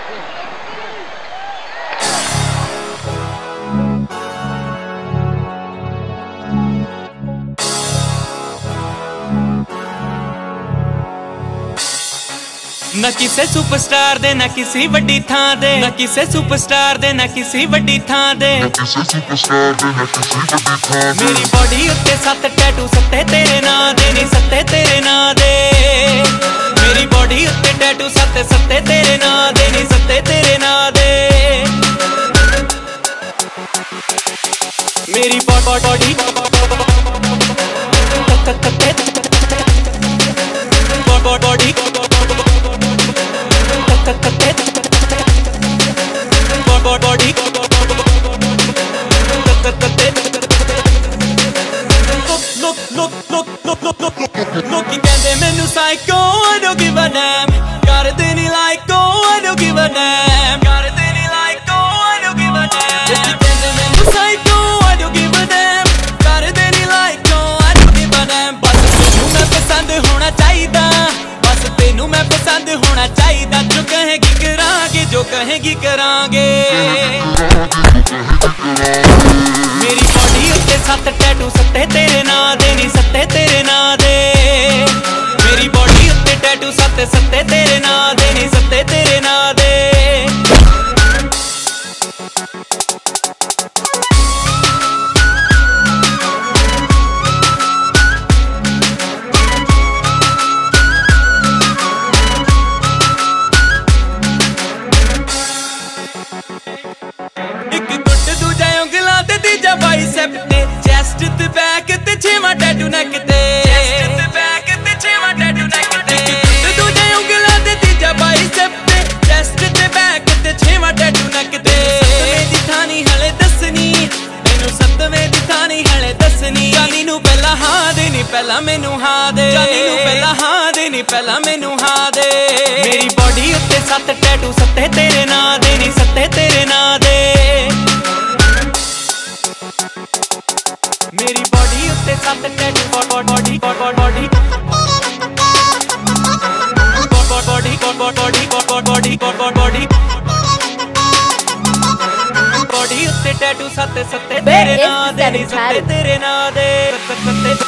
ना किसे सुपरस्टार दे ना किसी वड्डी थां दे, ना किसे सुपरस्टार दे ना किसी वड्डी थां दे, मेरी बॉडी उत्ते 7 टैटू सत्ते तेरे नां दे, नी सत्ते तेरे नां दे, मेरी बॉडी उत्ते टैटू सत्ते सत्ते तेरे नां दे, नी सत्ते तेरे नां दे, मेरी बॉडी बॉडी लोकी कहंदे मैनू psycho, I don't give a damn, करदे नी लाइको, I don't give a damn, करदे नी लाइको, I don't give a damn, लोकी कहंदे मैनू psycho, I don't give a damn, करदे नी लाइको, I don't give a damn, बस तैनू मैं पसंद होना चाहिदा, बस तैनू मैं पसंद होना चाहिदा, जो कहेगी करांगे, जो कहेगी करांगे, मेरी बॉडी उत्ते 7 टैटू सत्ते तेरे नां दे, नी सत्ते तेरे नां दे, मेरी बॉडी उत्ते टैटू सत्ते सत्ते तेरे नां दे, नी सत्ते तेरे नां दे, एक गुट दूजा उंगला ते तीजा बाइसेप ते, चेस्ट ते बैक ते 6वां टैटू नेक ते, चेस्ट ते बैक ते 6वां टैटू नेक ते, गुट दूजा उंगला ते तीजा बाइसेप ते, चेस्ट ते बैक ते 6वां टैटू नेक ते, सतवें दी थानी हले दसनी, तैनू सतवें दी थानी हले दसनी, जानी नू पहला हां दे नी पहला मैनू हां दे, जानी नू पहला हां दे नी पहला मैनू हां दे, मेरी बॉडी उत्ते 7 टैटू सत्ते तेरे नां दे, नी सत्ते तेरे नां दे, मेरी बॉडी उत्ते 7 tattoo body body body body body body उत्ते टैटू सत्ते सत्ते तेरे नां दे, नी सत्ते तेरे नां दे,